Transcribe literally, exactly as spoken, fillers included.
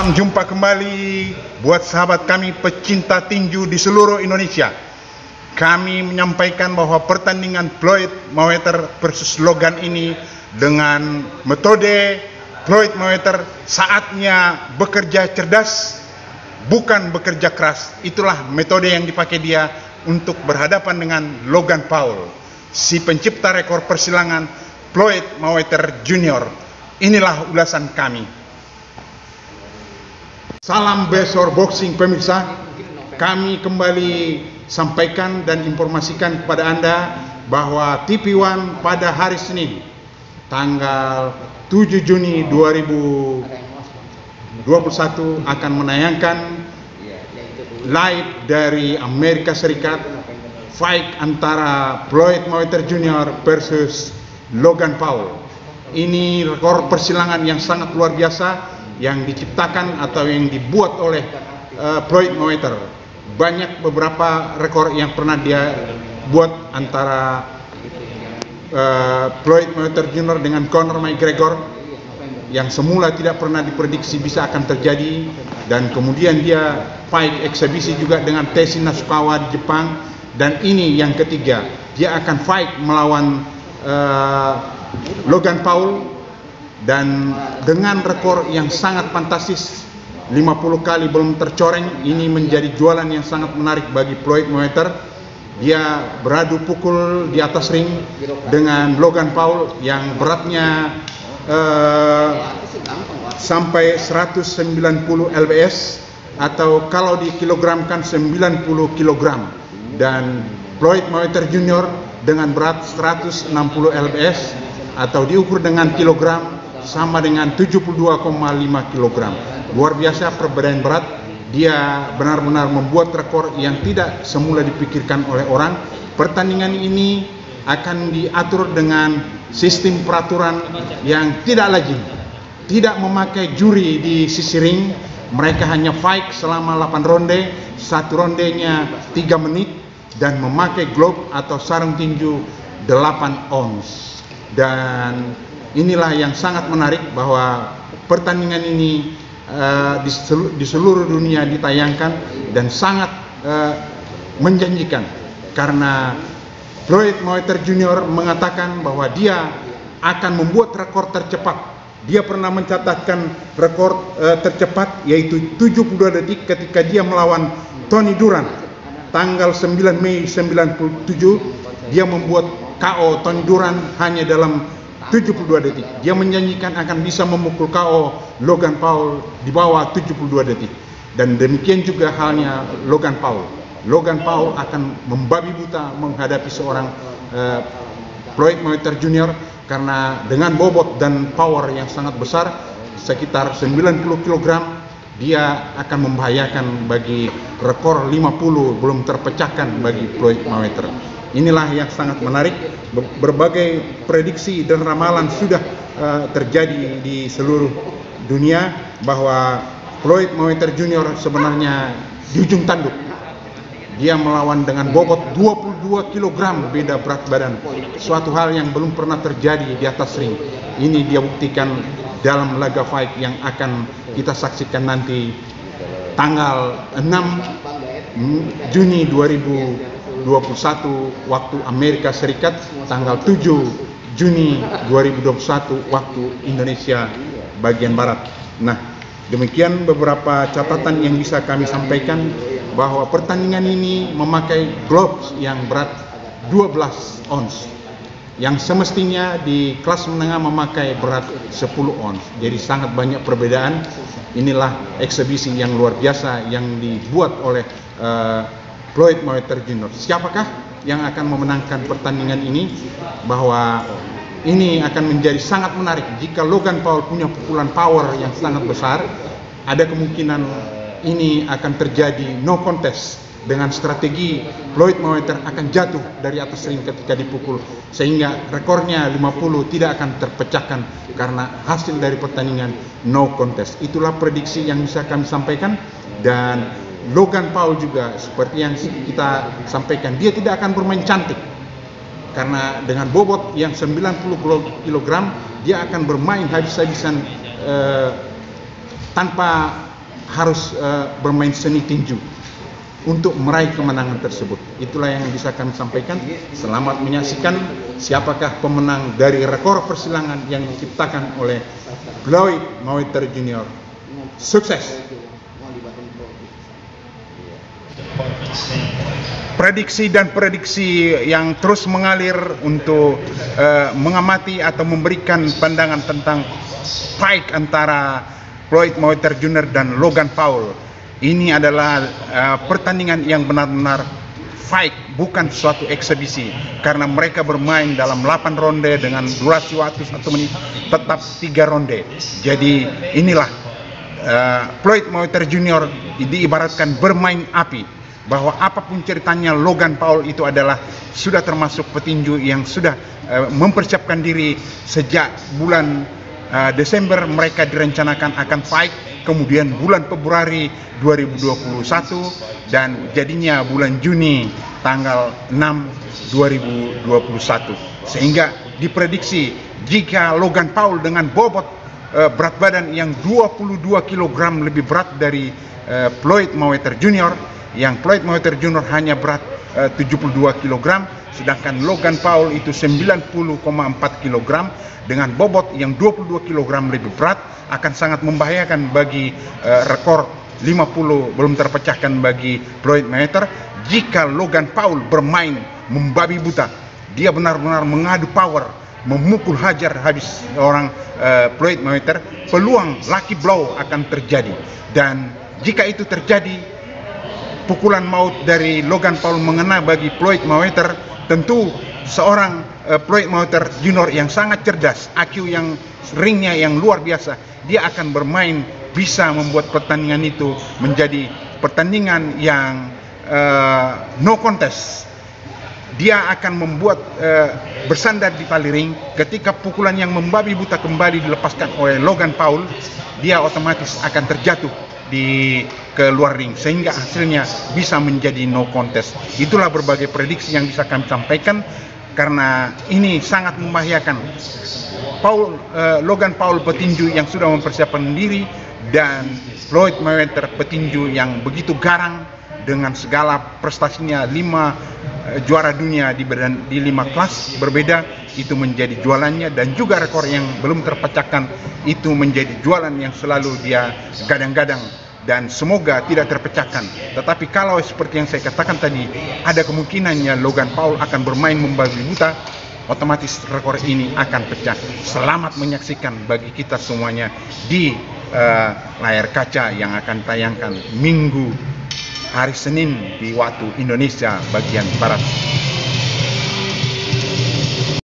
Salam jumpa kembali buat sahabat kami pecinta tinju di seluruh Indonesia. Kami menyampaikan bahwa pertandingan Floyd Mayweather versus Logan ini dengan metode Floyd Mayweather saatnya bekerja cerdas, bukan bekerja keras. Itulah metode yang dipakai dia untuk berhadapan dengan Logan Paul, si pencipta rekor persilangan Floyd Mayweather Junior Inilah ulasan kami. Salam Besor Boxing pemirsa, kami kembali sampaikan dan informasikan kepada Anda bahwa T V One pada hari Senin tanggal tujuh Juni dua ribu dua puluh satu akan menayangkan live dari Amerika Serikat fight antara Floyd Mayweather Junior versus Logan Paul. Ini rekor persilangan yang sangat luar biasa yang diciptakan atau yang dibuat oleh uh, Floyd Mayweather. Banyak beberapa rekor yang pernah dia buat antara uh, Floyd Mayweather Junior dengan Conor McGregor yang semula tidak pernah diprediksi bisa akan terjadi, dan kemudian dia fight eksibisi juga dengan Tetsuya Nasukawa di Jepang, dan ini yang ketiga dia akan fight melawan uh, Logan Paul. Dan dengan rekor yang sangat fantastis lima puluh kali belum tercoreng, ini menjadi jualan yang sangat menarik bagi Floyd Mayweather. Dia beradu pukul di atas ring dengan Logan Paul yang beratnya uh, sampai seratus sembilan puluh lbs, atau kalau dikilogramkan sembilan puluh kilogram, dan Floyd Mayweather Junior dengan berat seratus enam puluh lbs atau diukur dengan kilogram sama dengan tujuh puluh dua koma lima kilogram. Luar biasa perbedaan berat. Dia benar-benar membuat rekor yang tidak semula dipikirkan oleh orang. Pertandingan ini akan diatur dengan sistem peraturan yang tidak lazim, tidak memakai juri di sisi ring. Mereka hanya fight selama delapan ronde, satu rondenya tiga menit, dan memakai glove atau sarung tinju delapan ons. Dan inilah yang sangat menarik, bahwa pertandingan ini uh, di, seluruh, di seluruh dunia ditayangkan dan sangat uh, menjanjikan, karena Floyd Mayweather Junior mengatakan bahwa dia akan membuat rekor tercepat. Dia pernah mencatatkan rekor uh, tercepat yaitu tujuh puluh dua detik ketika dia melawan Tony Duran tanggal sembilan Mei sembilan puluh tujuh. Dia membuat K O Tony Duran hanya dalam tujuh puluh dua detik. Dia menjanjikan akan bisa memukul K O Logan Paul di bawah tujuh puluh dua detik. Dan demikian juga halnya Logan Paul. Logan Paul akan membabi buta menghadapi seorang uh, Floyd Mayweather Junior karena dengan bobot dan power yang sangat besar, sekitar sembilan puluh kilogram, dia akan membahayakan bagi rekor lima puluh belum terpecahkan bagi Floyd Mayweather. Inilah yang sangat menarik. Berbagai prediksi dan ramalan sudah uh, terjadi di seluruh dunia bahwa Floyd Mayweather Junior sebenarnya di ujung tanduk. Dia melawan dengan bobot dua puluh dua kilogram beda berat badan, suatu hal yang belum pernah terjadi di atas ring. Ini dia buktikan dalam laga fight yang akan kita saksikan nanti tanggal enam Juni dua ribu dua puluh satu waktu Amerika Serikat, tanggal tujuh Juni dua ribu dua puluh satu waktu Indonesia bagian barat. Nah, demikian beberapa catatan yang bisa kami sampaikan, bahwa pertandingan ini memakai gloves yang berat dua belas ons, yang semestinya di kelas menengah memakai berat sepuluh ons. Jadi sangat banyak perbedaan. Inilah eksibisi yang luar biasa yang dibuat oleh uh, Floyd Mayweather Junior Siapakah yang akan memenangkan pertandingan ini? Bahwa ini akan menjadi sangat menarik. Jika Logan Paul punya pukulan power yang sangat besar, ada kemungkinan ini akan terjadi no contest, dengan strategi Floyd Mayweather akan jatuh dari atas ring ketika dipukul, sehingga rekornya lima puluh tidak akan terpecahkan karena hasil dari pertandingan no contest. Itulah prediksi yang bisa kami sampaikan. Dan Logan Paul juga seperti yang kita sampaikan, dia tidak akan bermain cantik, karena dengan bobot yang sembilan puluh kilogram dia akan bermain habis-habisan eh, tanpa harus uh, bermain seni tinju untuk meraih kemenangan tersebut. Itulah yang bisa kami sampaikan. Selamat menyaksikan siapakah pemenang dari rekor persilangan yang diciptakan oleh Floyd Mayweather Junior Sukses. Prediksi dan prediksi yang terus mengalir untuk uh, mengamati atau memberikan pandangan tentang fight antara Floyd Mayweather Junior dan Logan Paul. Ini adalah uh, pertandingan yang benar-benar fight, bukan suatu eksebisi, karena mereka bermain dalam delapan ronde dengan durasi waktu satu menit, tetap tiga ronde. Jadi inilah uh, Floyd Mayweather Junior diibaratkan bermain api, bahwa apapun ceritanya Logan Paul itu adalah sudah termasuk petinju yang sudah uh, mempersiapkan diri sejak bulan uh, Desember. Mereka direncanakan akan fight, kemudian bulan Februari dua ribu dua puluh satu, dan jadinya bulan Juni tanggal enam dua ribu dua puluh satu. Sehingga diprediksi jika Logan Paul dengan bobot uh, berat badan yang dua puluh dua kilogram lebih berat dari uh, Floyd Mayweather Junior, yang Floyd Mayweather Junior hanya berat uh, tujuh puluh dua kilogram, sedangkan Logan Paul itu sembilan puluh koma empat kilogram, dengan bobot yang dua puluh dua kilogram lebih berat, akan sangat membahayakan bagi uh, rekor lima puluh belum terpecahkan bagi Floyd Mayweather. Jika Logan Paul bermain membabi buta, dia benar-benar mengadu power, memukul hajar habis orang uh, Floyd Mayweather, peluang lucky blow akan terjadi. Dan jika itu terjadi, pukulan maut dari Logan Paul mengena bagi Floyd Mayweather, tentu seorang uh, Floyd Mayweather Junior yang sangat cerdas, I Q yang ringnya yang luar biasa, dia akan bermain bisa membuat pertandingan itu menjadi pertandingan yang uh, no contest. Dia akan membuat uh, bersandar di tali ring. Ketika pukulan yang membabi buta kembali dilepaskan oleh Logan Paul, dia otomatis akan terjatuh di keluar ring, sehingga hasilnya bisa menjadi no contest. Itulah berbagai prediksi yang bisa kami sampaikan, karena ini sangat membahayakan. Paul, uh, Logan Paul petinju yang sudah mempersiapkan diri, dan Floyd Mayweather petinju yang begitu garang dengan segala prestasinya, lima uh, juara dunia di, di lima kelas berbeda, itu menjadi jualannya, dan juga rekor yang belum terpecahkan itu menjadi jualan yang selalu dia gadang-gadang, dan semoga tidak terpecahkan. Tetapi kalau seperti yang saya katakan tadi, ada kemungkinannya Logan Paul akan bermain membabi buta, otomatis rekor ini akan pecah. Selamat menyaksikan bagi kita semuanya di uh, layar kaca yang akan tayangkan Minggu hari Senin di waktu Indonesia bagian Barat.